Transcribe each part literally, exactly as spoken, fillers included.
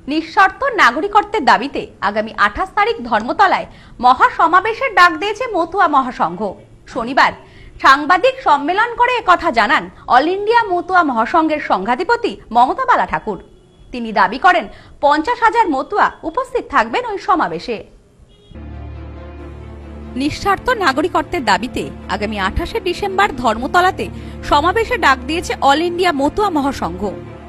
নিঃশর্ত নাগরিকত্বের দাবিতে আগামী আঠাশ তারিখ ধর্মতলায় মহাসমাবেশের ডাক দিয়েছে মতুয়া মহাসংঘ। শনিবার সাংবাদিক সম্মেলন করে একথা জানান অল ইন্ডিয়া মতুয়া মহাসংঘের সংঘাধিপতি মমতা বালা ঠাকুর। তিনি দাবি করেন পঞ্চাশ হাজার মতুয়া উপস্থিত থাকবেন ওই সমাবেশে। নিঃস্বার্থ নাগরিকত্বের দাবিতে আগামী আঠাশে ডিসেম্বর ধর্মতলাতে সমাবেশে ডাক দিয়েছে অল ইন্ডিয়া মতুয়া মহাসংঘ।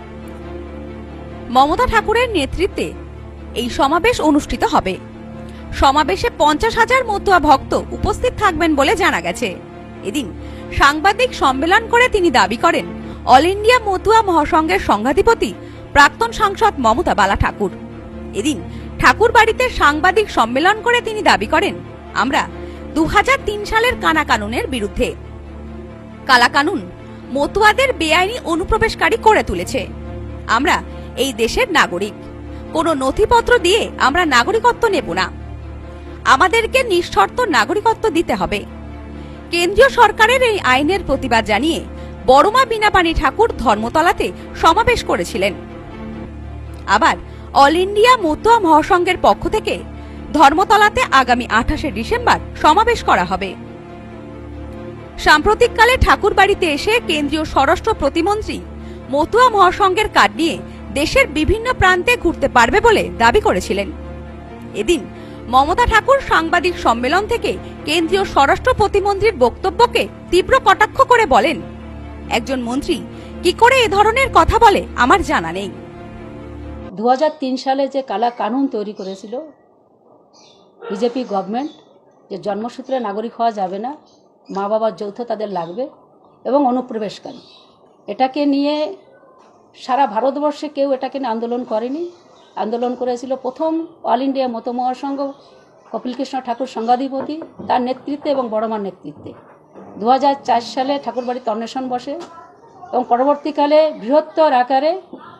মমতা ঠাকুরের নেতৃত্বে এই সমাবেশ অনুষ্ঠিত হবে। সমাবেশে পঞ্চাশ হাজার মতুয়া ভক্ত উপস্থিত থাকবেন বলে জানা গেছে। এদিন সাংবাদিক সম্মেলন করে তিনি দাবি করেন অল ইন্ডিয়া মতুয়া মহাসংঘের সংঘাধিপতি প্রাক্তন সাংসদ মমতা বালা ঠাকুর। এদিন ঠাকুর বাড়িতে সাংবাদিক সম্মেলন করে তিনি দাবি করেন আমরা দু হাজার তিন সালের কানা কানুনের বিরুদ্ধে। কালা কানুন মতুয়াদের বেআইনি অনুপ্রবেশকারী করে তুলেছে। আমরা এই দেশের নাগরিক, কোনো নথিপত্র দিয়ে আমরা নাগরিকত্ব নেব না। আমাদেরকে নিঃশর্ত নাগরিকত্ব দিতে হবে। কেন্দ্রীয় সরকারের এই আইনের প্রতিবাদ জানিয়ে বড়মা বীণাপাণি ঠাকুর ধর্মতলাতে সমাবেশ করেছিলেন। আবার অল ইন্ডিয়া মতুয়া মহাসংঘের পক্ষ থেকে ধর্মতলাতে আগামী আঠাশে ডিসেম্বর সমাবেশ করা হবে। সাম্প্রতিককালে ঠাকুর বাড়িতে এসে কেন্দ্রীয় স্বরাষ্ট্র প্রতিমন্ত্রী মতুয়া মহাসংঘের কার্ড নিয়ে দেশের বিভিন্ন প্রান্তে ঘুরতে পারবে বলে দাবি করেছিলেন। এদিন মমতা ঠাকুর সাংবাদিক সম্মেলন থেকে কেন্দ্রীয় স্বরাষ্ট্র প্রতিমন্ত্রীর বক্তব্যকে তীব্র কটাক্ষ করে বলেন, একজন মন্ত্রী কি করে এ ধরনের কথা বলে আমার জানা নেই। দু হাজার তিন সালে যে কালা কানুন তৈরি করেছিল বিজেপি গভর্নমেন্ট, যে জন্মসূত্রে নাগরিক হওয়া যাবে না, মা বাবার যৌথ তাদের লাগবে এবং অনুপ্রবেশকারী, এটাকে নিয়ে সারা ভারতবর্ষে কেউ এটাকে নিয়ে আন্দোলন করেনি। আন্দোলন করেছিল প্রথম অল ইন্ডিয়া মতুয়া মহাসংঘ, কপিলকৃষ্ণ ঠাকুর সংঘাধিপতি, তার নেতৃত্বে এবং বড়মার নেতৃত্বে। দু হাজার চার সালে ঠাকুরবাড়িতে অন্বেষণ বসে এবং পরবর্তীকালে বৃহত্তর আকারে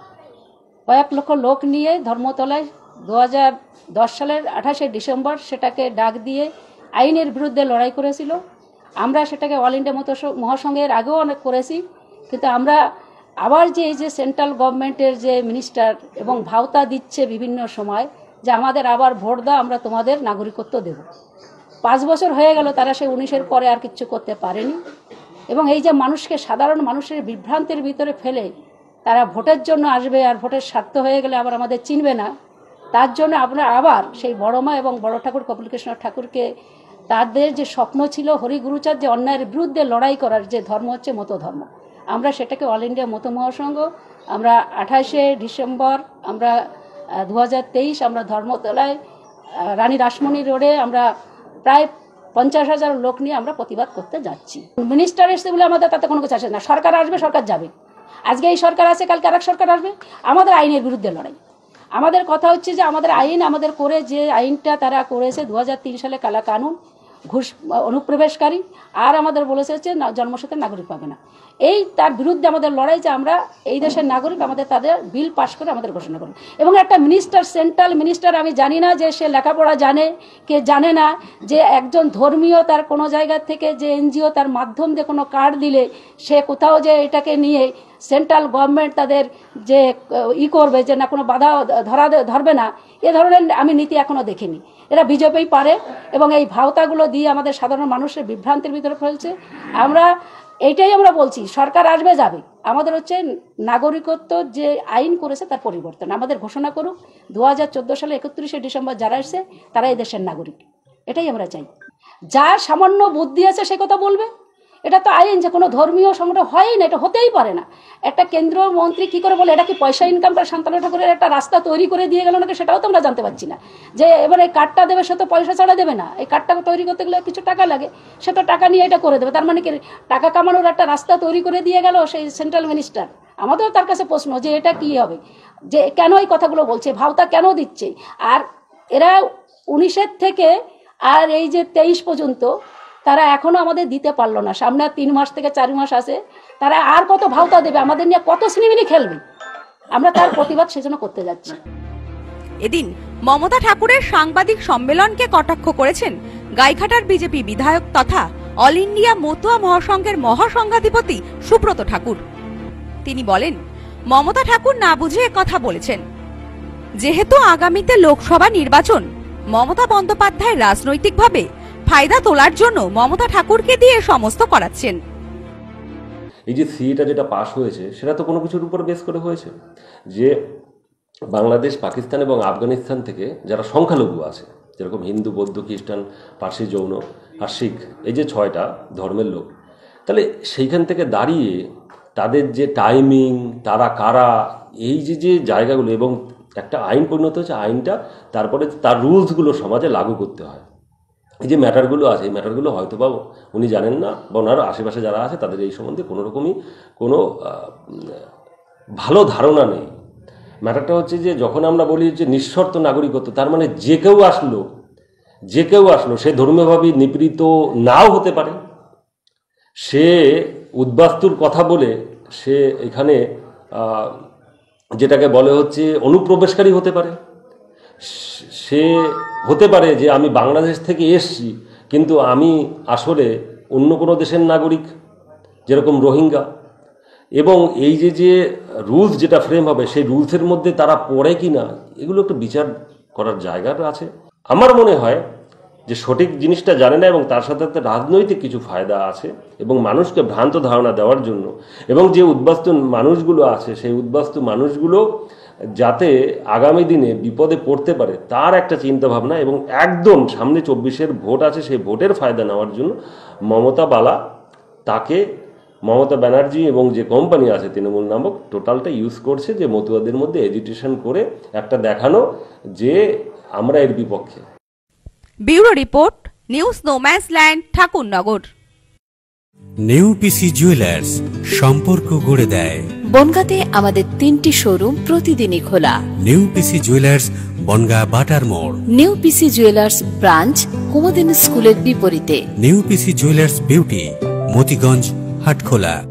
কয়েক লক্ষ লোক নিয়ে ধর্মতলায় দু হাজার দশ সালের আঠাশে ডিসেম্বর সেটাকে ডাক দিয়ে আইনের বিরুদ্ধে লড়াই করেছিল। আমরা সেটাকে অল ইন্ডিয়া মতুয়া মহাসংঘের আগেও অনেক করেছি, কিন্তু আমরা আবার যে এই যে সেন্ট্রাল গভর্নমেন্টের যে মিনিস্টার এবং ভাওতা দিচ্ছে বিভিন্ন সময় যে আমাদের আবার ভোট দাও, আমরা তোমাদের নাগরিকত্ব দেব। পাঁচ বছর হয়ে গেল, তারা সেই উনিশের পরে আর কিছু করতে পারেনি। এবং এই যে মানুষকে, সাধারণ মানুষের বিভ্রান্তির ভিতরে ফেলে তারা ভোটের জন্য আসবে আর ভোটের স্বার্থ হয়ে গেলে আবার আমাদের চিনবে না, তার জন্য আমরা আবার সেই বড়মা এবং বড় ঠাকুর কপিলকৃষ্ণ ঠাকুরকে, তাদের যে স্বপ্ন ছিল হরিগুরুচাঁদ যে অন্যায়ের বিরুদ্ধে লড়াই করার, যে ধর্ম হচ্ছে মতো ধর্ম, আমরা সেটাকে অল ইন্ডিয়া মতুয়া মহাসংঘ আমরা আঠাশে ডিসেম্বর আমরা দু হাজার তেইশ আমরা ধর্মতলায় রানী রাসমণি রোডে আমরা প্রায় পঞ্চাশ হাজার লোক নিয়ে আমরা প্রতিবাদ করতে যাচ্ছি। মিনিস্টার এসছে বলে আমাদের তাতে কোনো কিছু আসে না। সরকার আসবে, সরকার যাবে। আজকে এই সরকার আছে, কালকে আরেক সরকার আসবে। আমাদের আইনের বিরুদ্ধে লড়াই। আমাদের কথা হচ্ছে যে আমাদের আইন, আমাদের করে যে আইনটা তারা করেছে দু হাজার তিন সালে কালা কানুন, ঘুষ অনুপ্রবেশকারী, আর আমাদের বলেছে হচ্ছে জন্মসূত্রে নাগরিক পাবে না, এই তার বিরুদ্ধে আমাদের লড়াই যে আমরা এই দেশের নাগরিক, আমাদের তাদের বিল পাস করে আমাদের ঘোষণা করুন। এবং একটা মিনিস্টার, সেন্ট্রাল মিনিস্টার, আমি জানি না যে সে লেখাপড়া জানে কে জানে না, যে একজন ধর্মীয় তার কোনো জায়গা থেকে যে এনজিও তার মাধ্যম দিয়ে কোনো কার্ড দিলে সে কোথাও যে এটাকে নিয়ে সেন্ট্রাল গভর্নমেন্ট তাদের যে ই করবে, যে না কোনো বাধা ধরা ধরবে না, এ ধরনের আমি নীতি এখনো দেখিনি। এরা বিজেপি পারে এবং এই ভাওতাগুলো দিয়ে আমাদের সাধারণ মানুষের বিভ্রান্তির ভিতরে ফেলছে। আমরা এইটাই আমরা বলছি, সরকার আসবে যাবে, আমাদের হচ্ছে নাগরিকত্ব যে আইন করেছে তার পরিবর্তন আমাদের ঘোষণা করুক। দু হাজার চোদ্দো সালে একত্রিশে ডিসেম্বর যারা এসছে তারা এই দেশের নাগরিক, এটাই আমরা চাই। যার সামান্য বুদ্ধি আছে সে কথা বলবে, এটা তো আইন, যে কোনো ধর্মীয় সংগঠন হয় না, এটা হতেই পারে না। একটা কেন্দ্রীয় মন্ত্রী কি করে বলে এটা কি পয়সা ইনকাম করে শান্তনু ঠাকুরের একটা রাস্তা তৈরি করে দিয়ে গেল নাকি, সেটাও তো আমরা জানতে পারছি না। যে এবার এই কার্ডটা দেবে, সে তো পয়সা ছাড়া দেবে না। এই কার্ডটা তৈরি করতে গেলে কিছু টাকা লাগে, সে তো টাকা নিয়ে এটা করে দেবে। তার মানে কি টাকা কামানোর একটা রাস্তা তৈরি করে দিয়ে গেল সেই সেন্ট্রাল মিনিস্টার। আমাদেরও তার কাছে প্রশ্ন যে এটা কি হবে, যে কেন এই কথাগুলো বলছে, ভাওতা কেন দিচ্ছে। আর এরা উনিশের থেকে আর এই যে তেইশ পর্যন্ত তারা এখনো আমাদের দিতে পারলো না। সামনে তিন মাস থেকে চার মাস আছে, তারা আর কত ভাওতা দেবে, আমাদের নিয়ে কত সিনেমিনি খেলবে, আমরা তার প্রতিবাদ সেজন্য করতে যাচ্ছি। এদিন মমতা ঠাকুরের সাংবাদিক সম্মেলনকে কটাক্ষ করেছেন গাইঘাটার বিজেপি বিধায়ক তথা অল ইন্ডিয়া মতুয়া মহাসংঘের মহাসংঘাধিপতি সুব্রত ঠাকুর। তিনি বলেন মমতা ঠাকুর না বুঝে কথা বলেছেন। যেহেতু আগামীতে লোকসভা নির্বাচন, মমতা বন্দ্যোপাধ্যায় রাজনৈতিকভাবে ফায়দা তোলার জন্য মমতা ঠাকুরকে দিয়ে সমস্ত করাচ্ছেন। এই যে সিএটা যেটা পাশ হয়েছে সেটা তো কোনো কিছুর উপর বেস করে হয়েছে, যে বাংলাদেশ, পাকিস্তান এবং আফগানিস্তান থেকে যারা সংখ্যালঘু আছে, যেরকম হিন্দু, বৌদ্ধ, খ্রিস্টান, পার্সি, জৈন আর শিখ, এই যে ছয়টা ধর্মের লোক, তাহলে সেইখান থেকে দাঁড়িয়ে তাদের যে টাইমিং, তারা কারা, এই যে যে জায়গাগুলো, এবং একটা আইন পরিণত হচ্ছে, আইনটা তারপরে তার রুলসগুলো সমাজে লাগু করতে হয়। এই যে ম্যাটারগুলো আছে, এই ম্যাটারগুলো হয়তো বা উনি জানেন না, বা ওনার আশেপাশে যারা আছে তাদের এই সম্বন্ধে কোনো রকমই কোনো ভালো ধারণা নেই। ম্যাটারটা হচ্ছে যে যখন আমরা বলি যে নিঃশর্ত নাগরিকত্ব, তার মানে যে কেউ আসলো যে কেউ আসলো সে ধর্মীয়ভাবে নিপীড়িত নাও হতে পারে, সে উদ্বাস্তুর কথা বলে সে এখানে যেটাকে বলে হচ্ছে অনুপ্রবেশকারী হতে পারে, সে হতে পারে যে আমি বাংলাদেশ থেকে এসছি কিন্তু আমি আসলে অন্য কোনো দেশের নাগরিক, যেরকম রোহিঙ্গা। এবং এই যে যে রুলস যেটা ফ্রেম হবে, সেই রুলসের মধ্যে তারা পড়ে কি না, এগুলো একটু বিচার করার জায়গাটা আছে। আমার মনে হয় যে সঠিক জিনিসটা জানে না, এবং তার সাথে সাথে রাজনৈতিক কিছু ফায়দা আছে, এবং মানুষকে ভ্রান্ত ধারণা দেওয়ার জন্য, এবং যে উদ্বাস্তু মানুষগুলো আছে সেই উদ্বাস্তু মানুষগুলো যাতে আগামী দিনে বিপদে পড়তে পারে তার একটা চিন্তা ভাবনা, এবং একদম সামনে চব্বিশের ভোট আছে, সেই ভোটের ফায়দা নেওয়ার জন্য মমতা বালা তাকে, মমতা ব্যানার্জি এবং যে কোম্পানি আছে তৃণমূল নামক, টোটালটা ইউজ করছে যে মতুয়াদের মধ্যে এজিটেশন করে একটা দেখানো যে আমরা এর বিপক্ষে। Bureau report, news no man's land, Thakurnagar. New PC jewellers, সম্পর্ক গড়ে দেয়। বনগাঁতে আমাদের তিনটি শোরুম প্রতিদিনই খোলা। নিউ পিসি জুয়েলার্স, বনগাঁ বাটার মোড়। New PC jewellers branch, Kumudini স্কুলের বিপরীতে। New PC jewellers beauty, Motiganj, Hatkhola.